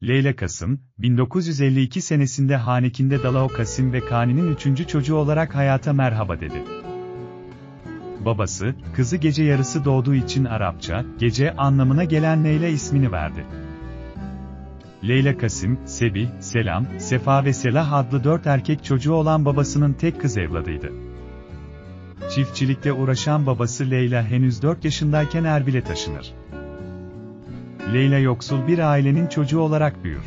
Leyla Kasım, 1952 senesinde Hanekinde Dalao Kasim ve Kani'nin 3. çocuğu olarak hayata merhaba dedi. Babası, kızı gece yarısı doğduğu için Arapça, gece anlamına gelen Leyla ismini verdi. Leyla Kasim, Sebih, Selam, Sefa ve Selah adlı 4 erkek çocuğu olan babasının tek kız evladıydı. Çiftçilikle uğraşan babası Leyla henüz 4 yaşındayken Erbil'e taşınır. Leyla yoksul bir ailenin çocuğu olarak büyür.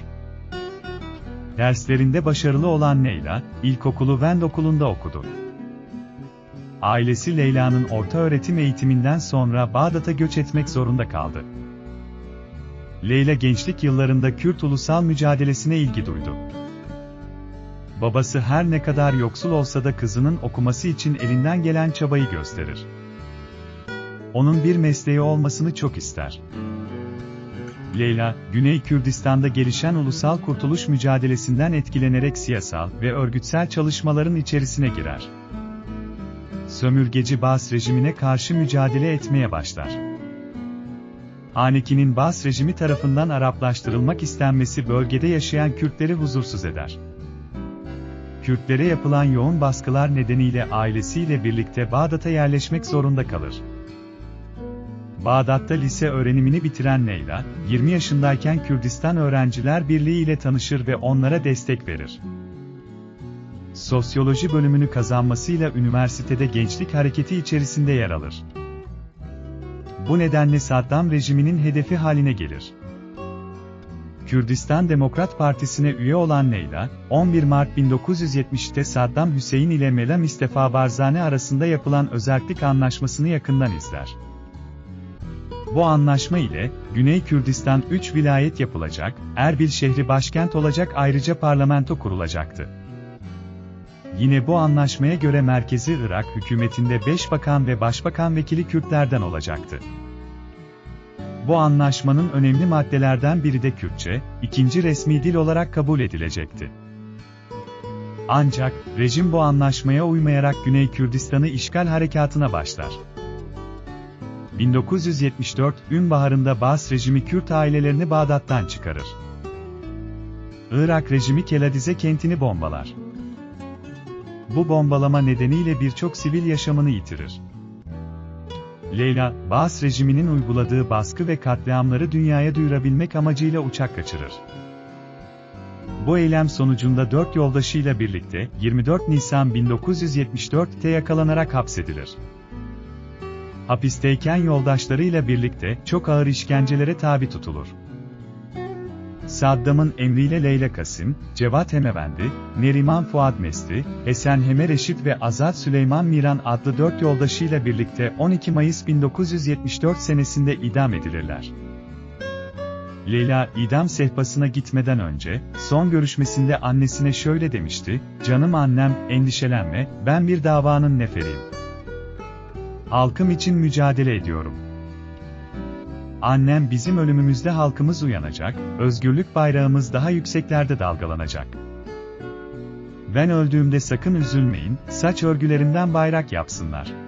Derslerinde başarılı olan Leyla, ilkokulu Vend Okulu'nda okudu. Ailesi Leyla'nın ortaöğretim eğitiminden sonra Bağdat'a göç etmek zorunda kaldı. Leyla gençlik yıllarında Kürt ulusal mücadelesine ilgi duydu. Babası her ne kadar yoksul olsa da kızının okuması için elinden gelen çabayı gösterir. Onun bir mesleği olmasını çok ister. Leyla, Güney Kürdistan'da gelişen ulusal kurtuluş mücadelesinden etkilenerek siyasal ve örgütsel çalışmaların içerisine girer. Sömürgeci Baas rejimine karşı mücadele etmeye başlar. Haneki'nin Baas rejimi tarafından Araplaştırılmak istenmesi bölgede yaşayan Kürtleri huzursuz eder. Kürtlere yapılan yoğun baskılar nedeniyle ailesiyle birlikte Bağdat'a yerleşmek zorunda kalır. Bağdat'ta lise öğrenimini bitiren Leyla, 20 yaşındayken Kürdistan Öğrenciler Birliği ile tanışır ve onlara destek verir. Sosyoloji bölümünü kazanmasıyla üniversitede gençlik hareketi içerisinde yer alır. Bu nedenle Saddam rejiminin hedefi haline gelir. Kürdistan Demokrat Partisi'ne üye olan Leyla, 11 Mart 1970'te Saddam Hüseyin ile Mela Mustafa Barzani arasında yapılan Özerklik Anlaşması'nı yakından izler. Bu anlaşma ile, Güney Kürdistan 3 vilayet yapılacak, Erbil şehri başkent olacak ayrıca parlamento kurulacaktı. Yine bu anlaşmaya göre merkezi Irak hükümetinde 5 bakan ve başbakan vekili Kürtlerden olacaktı. Bu anlaşmanın önemli maddelerden biri de Kürtçe, ikinci resmi dil olarak kabul edilecekti. Ancak, rejim bu anlaşmaya uymayarak Güney Kürdistan'ı işgal harekatına başlar. 1974 baharında Baas rejimi Kürt ailelerini Bağdat'tan çıkarır. Irak rejimi Keladize kentini bombalar. Bu bombalama nedeniyle birçok sivil yaşamını yitirir. Leyla, Baas rejiminin uyguladığı baskı ve katliamları dünyaya duyurabilmek amacıyla uçak kaçırır. Bu eylem sonucunda 4 yoldaşıyla birlikte 24 Nisan 1974'te yakalanarak hapsedilir. Hapisteyken yoldaşlarıyla birlikte çok ağır işkencelere tabi tutulur. Saddam'ın emriyle Leyla Kasim, Cevat Hemevendi, Neriman Fuad Mesli, Esen Heme Reşit ve Azat Süleyman Miran adlı 4 yoldaşıyla birlikte 12 Mayıs 1974 senesinde idam edilirler. Leyla, idam sehpasına gitmeden önce, son görüşmesinde annesine şöyle demişti: "Canım annem, endişelenme, ben bir davanın neferiyim. Halkım için mücadele ediyorum. Annem bizim ölümümüzde halkımız uyanacak, özgürlük bayrağımız daha yükseklerde dalgalanacak. Ben öldüğümde sakın üzülmeyin, saç örgülerimden bayrak yapsınlar."